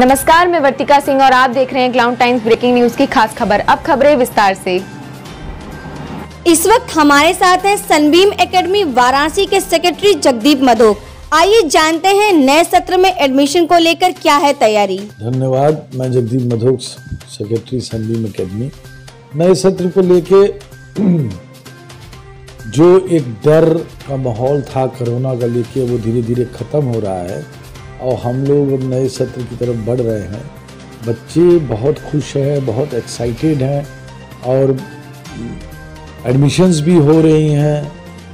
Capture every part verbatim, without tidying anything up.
नमस्कार, मैं वर्तिका सिंह और आप देख रहे हैं क्लाउड टाइम्स ब्रेकिंग न्यूज की खास खबर। अब खबरें विस्तार से। इस वक्त हमारे साथ हैं सनबीम एकेडमी वाराणसी के सेक्रेटरी जगदीप मधोक। आइए जानते हैं नए सत्र में एडमिशन को लेकर क्या है तैयारी। धन्यवाद। मैं Jagdeep Madhok, secretary Sunbeam Academy. नए सत्र को लेके जो एक डर का माहौल था कोरोना का लेके, वो धीरे धीरे ख़त्म हो रहा है और हम लोग अब नए सत्र की तरफ बढ़ रहे हैं। बच्चे बहुत खुश हैं, बहुत एक्साइटेड हैं और एडमिशन्स भी हो रही हैं।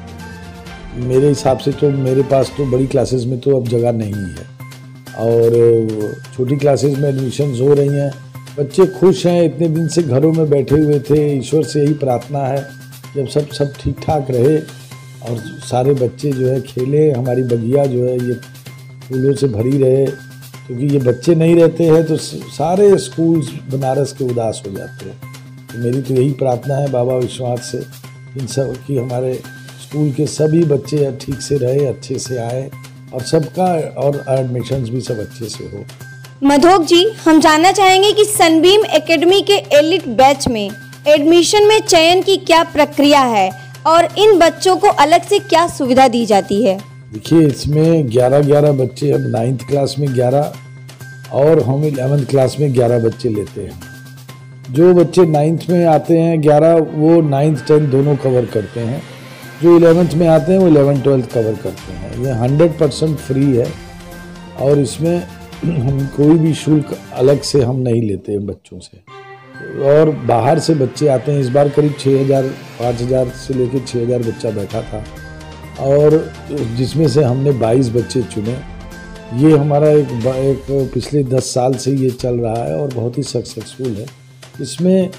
मेरे हिसाब से तो मेरे पास तो बड़ी क्लासेस में तो अब जगह नहीं है और छोटी क्लासेस में एडमिशन्स हो रही हैं। बच्चे खुश हैं, इतने दिन से घरों में बैठे हुए थे। ईश्वर से यही प्रार्थना है कि अब सब सब ठीक ठाक रहे और सारे बच्चे जो है खेले, हमारी बगिया जो है ये फूलों से भरी रहे, क्योंकि ये बच्चे नहीं रहते हैं तो सारे स्कूल्स बनारस के उदास हो जाते हैं। तो मेरी तो यही प्रार्थना है बाबा विश्वनाथ से इन सब कि हमारे स्कूल के सभी बच्चे ठीक से रहे, अच्छे से आए और सबका और एडमिशन्स भी सब अच्छे से हो। मधोक जी, हम जानना चाहेंगे कि सनबीम एकेडमी के एलिट बैच में एडमिशन में चयन की क्या प्रक्रिया है और इन बच्चों को अलग से क्या सुविधा दी जाती है। देखिए, इसमें ग्यारह ग्यारह बच्चे, अब नाइन्थ क्लास में ग्यारह और हम इलेवेंथ क्लास में ग्यारह बच्चे लेते हैं। जो बच्चे नाइन्थ में आते हैं ग्यारह, वो नाइन्थ टेंथ दोनों कवर करते हैं। जो इलेवेंथ में आते हैं वो इलेवन ट्वेल्थ कवर करते हैं। ये हंड्रेड परसेंट फ्री है और इसमें हम कोई भी शुल्क अलग से हम नहीं लेते हैं बच्चों से। और बाहर से बच्चे आते हैं। इस बार करीब छः हज़ार पाँच हज़ार से लेकर छः हज़ार बच्चा बैठा था और जिसमें से हमने बाईस बच्चे चुने। ये हमारा एक, एक पिछले दस साल से ये चल रहा है और बहुत ही सक्सेसफुल है। इसमें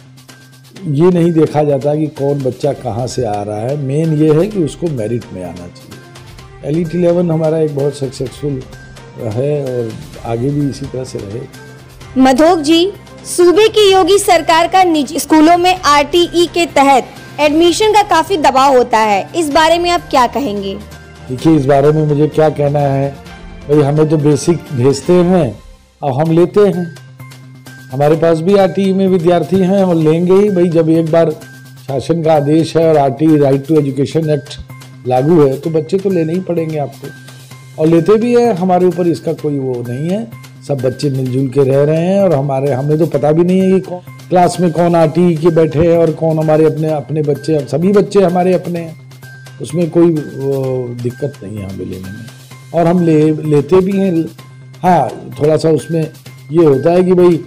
ये नहीं देखा जाता कि कौन बच्चा कहाँ से आ रहा है, मेन ये है कि उसको मेरिट में आना चाहिए। एलिट इलेवन हमारा एक बहुत सक्सेसफुल है और आगे भी इसी तरह से रहे। मधोक जी, सूबे की योगी सरकार का निजी स्कूलों में आर टी ई के तहत एडमिशन का काफी दबाव होता है, इस बारे में आप क्या कहेंगे। देखिए, इस बारे में मुझे क्या कहना है, भाई हमें तो बेसिक भेजते हैं और हम लेते हैं। हमारे पास भी आर टी ई में विद्यार्थी हैं और लेंगे ही। भाई जब एक बार शासन का आदेश है और R T E right to education act लागू है तो बच्चे तो लेने ही पड़ेंगे आपको, और लेते भी हैं। हमारे ऊपर इसका कोई वो नहीं है, सब बच्चे मिलजुल के रह रहे हैं और हमारे हमें तो पता भी नहीं है कि कौन क्लास में कौन आर टी ई के बैठे हैं और कौन हमारे अपने अपने बच्चे। सभी बच्चे हमारे अपने हैं, उसमें कोई दिक्कत नहीं है हमें लेने में और हम ले लेते भी हैं। हाँ, थोड़ा सा उसमें ये होता है कि भाई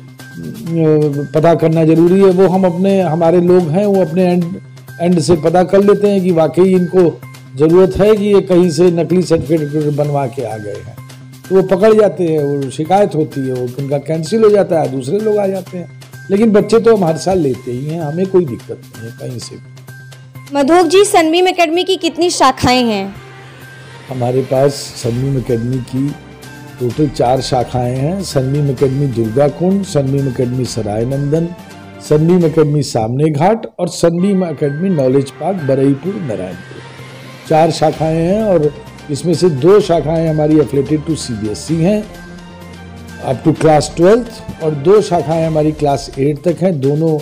पता करना जरूरी है। वो हम अपने हमारे लोग हैं वो अपने एंड एंड से पता कर लेते हैं कि वाकई इनको ज़रूरत है कि ये कहीं से नकली सर्टिफिकेट बनवा के आ गए हैं, तो वो पकड़ जाते हैं, वो शिकायत होती है, वो उनका कैंसिल हो जाता है, दूसरे लोग आ जाते हैं। लेकिन बच्चे तो हम हर साल लेते ही हैं, हमें कोई दिक्कत नहीं है कहीं से। मधोक जी, सनबीम एकेडमी की कितनी शाखाएं हैं। हमारे पास सनबीम एकेडमी की टोटल चार शाखाएं हैं। Sunbeam Academy Durga Kund, Sunbeam Academy Sarai Nandan, Sunbeam Academy Samne Ghat और Sunbeam Academy knowledge park Baraipur Narayanpur. चार शाखाएं हैं और इसमें से दो शाखाएं हमारी affiliated to C B S E हैं अप टू क्लास ट्वेल्थ और दो शाखाएं हमारी क्लास एट तक हैं। दोनों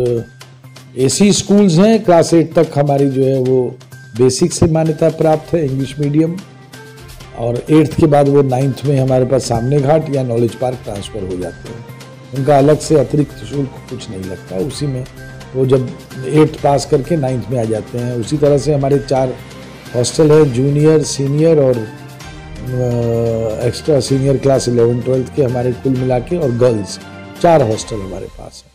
एसी स्कूल्स हैं। क्लास एट तक हमारी जो है वो बेसिक से मान्यता प्राप्त है, इंग्लिश मीडियम, और एट्थ के बाद वो नाइन्थ में हमारे पास सामने घाट या नॉलेज पार्क ट्रांसफ़र हो जाते हैं। उनका अलग से अतिरिक्त शुल्क कुछ नहीं लगता, उसी में वो जब एट्थ पास करके नाइन्थ में आ जाते हैं। उसी तरह से हमारे चार हॉस्टल है, जूनियर, सीनियर और extra senior class eleven twelfth के हमारे कुल मिला के, और गर्ल्स चार हॉस्टल हमारे पास है।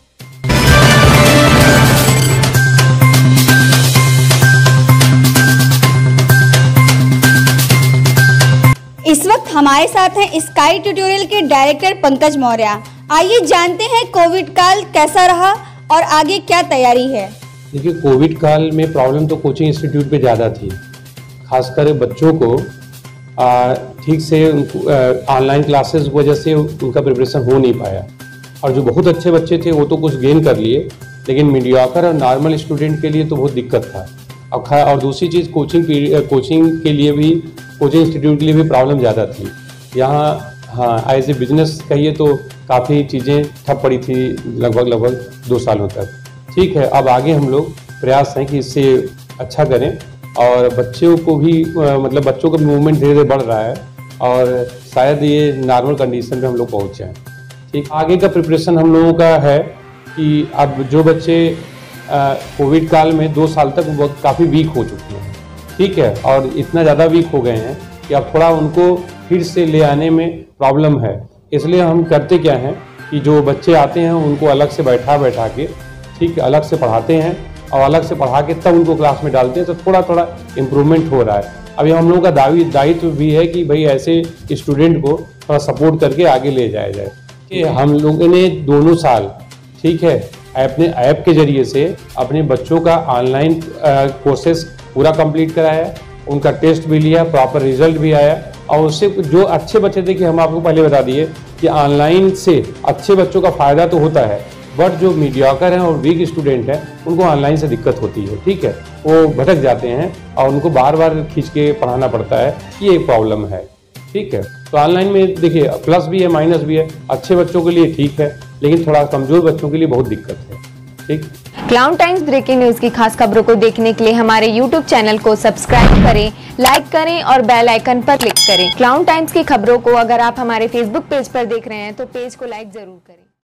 इस वक्त हमारे साथ हैं स्काई ट्यूटोरियल के डायरेक्टर पंकज मौर्य। आइए जानते हैं कोविड काल कैसा रहा और आगे क्या तैयारी है। देखिए, कोविड काल में प्रॉब्लम तो कोचिंग इंस्टीट्यूट पे ज़्यादा थी, खासकर बच्चों को ठीक से ऑनलाइन क्लासेस की वजह से उनका प्रिपरेशन हो नहीं पाया और जो बहुत अच्छे बच्चे थे वो तो कुछ गेन कर लिए, लेकिन मीडियोकर और नॉर्मल स्टूडेंट के लिए तो बहुत दिक्कत था। और खा और दूसरी चीज़ कोचिंग कोचिंग के लिए भी, कोचिंग इंस्टीट्यूट के लिए भी प्रॉब्लम ज़्यादा थी। यहाँ हाँ एज ए बिजनेस कहिए तो काफ़ी चीज़ें ठप पड़ी थी लगभग लगभग दो सालों तक। ठीक है, अब आगे हम लोग प्रयास हैं कि इससे अच्छा करें और बच्चों को भी मतलब बच्चों का मूवमेंट धीरे धीरे बढ़ रहा है और शायद ये नॉर्मल कंडीशन पे हम लोग पहुँच जाएँ। ठीक, आगे का प्रिपरेशन हम लोगों का है कि अब जो बच्चे कोविड काल में दो साल तक वो काफ़ी वीक हो चुके हैं, ठीक है, और इतना ज़्यादा वीक हो गए हैं कि अब थोड़ा उनको फिर से ले आने में प्रॉब्लम है। इसलिए हम करते क्या हैं कि जो बच्चे आते हैं उनको अलग से बैठा बैठा के, ठीक है, अलग से पढ़ाते हैं और अलग से पढ़ा के तब उनको क्लास में डालते हैं, तो थोड़ा थोड़ा इम्प्रूवमेंट हो रहा है। अभी हम लोगों का दावी दायित्व भी है कि भाई ऐसे स्टूडेंट को थोड़ा सपोर्ट करके आगे ले जाया जाए। कि हम लोगों ने दोनों साल, ठीक है, अपने ऐप के जरिए से अपने बच्चों का ऑनलाइन कोर्सेस पूरा कंप्लीट कराया, उनका टेस्ट भी लिया, प्रॉपर रिजल्ट भी आया और उससे जो अच्छे बच्चे थे कि हम आपको पहले बता दिए कि ऑनलाइन से अच्छे बच्चों का फ़ायदा तो होता है, बट जो मीडियोकर हैं और वीक स्टूडेंट हैं उनको ऑनलाइन से दिक्कत होती है। ठीक है, वो भटक जाते हैं और उनको बार बार खींच के पढ़ाना पड़ता है, ये एक प्रॉब्लम है। ठीक है, तो ऑनलाइन में देखिए प्लस भी है माइनस भी है। अच्छे बच्चों के लिए ठीक है, लेकिन थोड़ा कमजोर बच्चों के लिए बहुत दिक्कत है। ठीक, क्लाउन टाइम्स ब्रेकिंग न्यूज की खास खबरों को देखने के लिए हमारे यूट्यूब चैनल को सब्सक्राइब करें, लाइक करें और बेल आइकन पर क्लिक करें। क्लाउन टाइम्स की खबरों को अगर आप हमारे फेसबुक पेज पर देख रहे हैं तो पेज को लाइक जरूर करें।